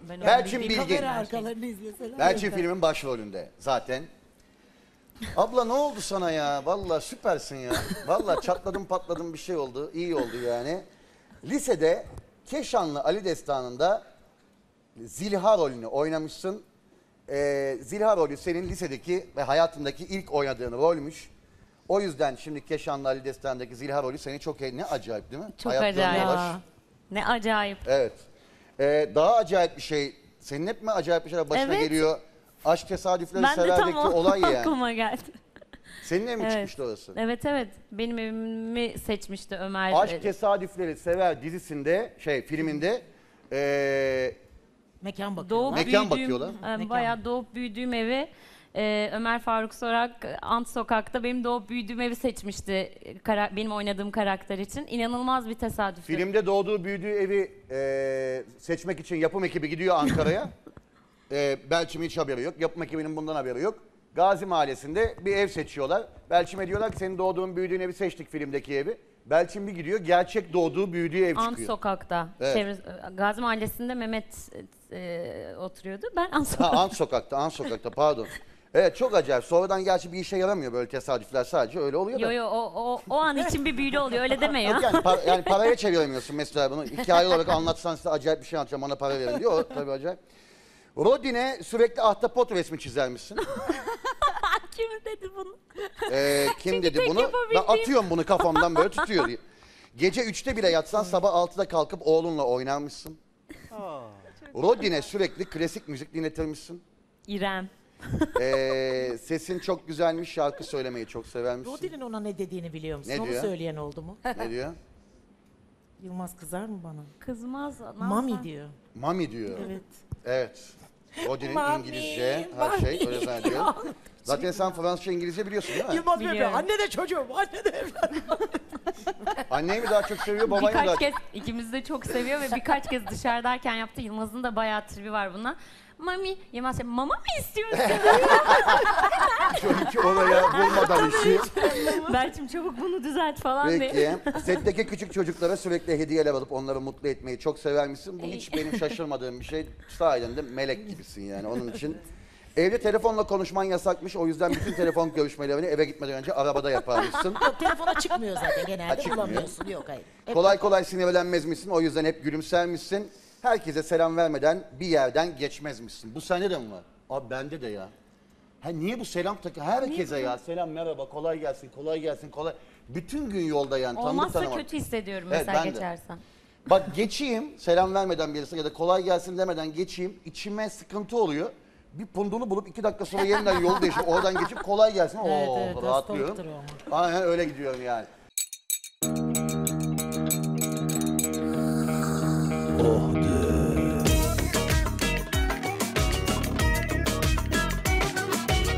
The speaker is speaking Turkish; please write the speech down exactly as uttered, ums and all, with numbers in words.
Ben Belçin onu Bilgin. kamera arkalarını izleseler. Belçin filmin başrolünde zaten. Abla ne oldu sana ya? Vallahi süpersin ya. Vallahi çatladım patladım bir şey oldu. İyi oldu yani. Lisede Keşanlı Ali Destanı'nda Zilha rolünü oynamışsın. Ee, Zilha rolü senin lisedeki ve hayatındaki ilk oynadığın rolmüş. O yüzden şimdi Keşanlı Ali Destanı'ndaki Zilha rolü seni çok ne acayip değil mi? Çok Hayatlarına acayip. ulaş. Ne acayip. Evet. Ee, daha acayip bir şey. Senin hep mi acayip bir şeyler başına Evet. geliyor? Aşk tesadüfleri Ben de tam severdeki o olay yani. aklıma geldi. Seninle mi Evet. çıkmıştı orası? Evet evet. Benim evimi seçmişti Ömer. Aşk Tesadüfleri Sever dizisinde, şey filminde ee, Mekan bakıyorlar. Doğup Mekan büyüdüğüm, bakıyorlar. e, bayağı doğup büyüdüğüm evi e, Ömer Faruk Sorak Ant Sokak'ta benim doğup büyüdüğüm evi seçmişti e, kara- benim oynadığım karakter için. İnanılmaz bir tesadüf. filmde doğduğu büyüdüğü evi ee, seçmek için yapım ekibi gidiyor Ankara'ya. ee, Belçim'in hiç haberi yok. Yapım ekibinin bundan haberi yok. Gazi Mahallesi'nde bir ev seçiyorlar. Belçim'e diyorlar ki senin doğduğun büyüdüğün evi seçtik filmdeki evi. Belçim bir gidiyor gerçek doğduğu büyüdüğü ev Ant çıkıyor. Sokak'ta. Evet. Çevre, Gazi Mahallesi'nde Mehmet e, oturuyordu. Ben Ant Ha, Sokak'ta. Ant Sokak'ta, Ant Sokak'ta pardon. Evet çok acayip. Sonradan gerçi bir işe yaramıyor böyle tesadüfler sadece öyle oluyor da. Yo yo o, o, o an için bir büyülü oluyor öyle deme ya. Yok yani, par- yani paraya çeviremiyorsun mesela bunu. Hikaye olarak anlatsan size acayip bir şey anlatacağım bana para verin diyor. O tabii acayip. Rodin'e sürekli ahtapot resmi çizermişsin. Kim dedi bunu? Ee, kim Çünkü dedi tek bunu? Ben yapabildiğim- atıyorum bunu kafamdan böyle tutuyor diye. Gece üçte bile yatsan sabah altıda kalkıp oğlunla oynarmışsın. Rodin'e sürekli klasik müzik dinletirmişsin. İrem. Ee, sesin çok güzelmiş, şarkı söylemeyi çok severmişsin. Rodin'in ona ne dediğini biliyor musun? Ne Onu diyor? söyleyen oldu mu? Ne diyor? Yılmaz kızar mı bana? Kızmaz. ne Mami yapar? diyor. Mami diyor. Evet. Evet. Rodin'in Mami, İngilizce, her Mami. şey öyle zannediyor. Zaten sen Fransızca, İngilizce biliyorsun değil mi? Yılmaz Bey Biliyorum. anne de çocuğum, anne de evladım. Anneyi mi daha çok seviyor, babayı mı daha Birkaç çok? kez ikimiz de çok seviyor ve birkaç kez dışarıdayken yaptı. Yılmaz'ın da bayağı tribi var buna. Mami, Yılmaz şey, mama mı istiyorsun? Çünkü oraya vurmadan işi. Berçim çabuk bunu düzelt falan diye. Peki, setteki küçük çocuklara sürekli hediyeler alıp onları mutlu etmeyi çok sever misin? Bu hiç benim şaşırmadığım bir şey. Sahiden de melek gibisin yani onun için. Evde telefonla konuşman yasakmış. O yüzden bütün telefon görüşmelerini eve gitmeden önce arabada yaparmışsın. Yok telefona çıkmıyor zaten genelde Ha, çıkmıyor. bulamıyorsun. Yok hayır. Hep Kolay kolay sinirlenmez misin? O yüzden hep gülümsermişsin. Herkese selam vermeden bir yerden geçmezmişsin. Bu sende de mi var? Abi bende de ya. Ha niye bu selam takı? Herkese ya. Selam merhaba kolay gelsin kolay gelsin kolay. Bütün gün yolda yani. tanıdık Olmazsa tanımadık. kötü hissediyorum Evet, mesela ben de. geçersen. Bak geçeyim selam vermeden birisine ya da kolay gelsin demeden geçeyim. İçime sıkıntı oluyor. Bir pundunu bulup iki dakika sonra yeniden yol değişip oradan geçip kolay gelsin. Oo Evet, evet, rahatlıyorum. hastalıktır o ama. Aynen öyle gidiyorum yani.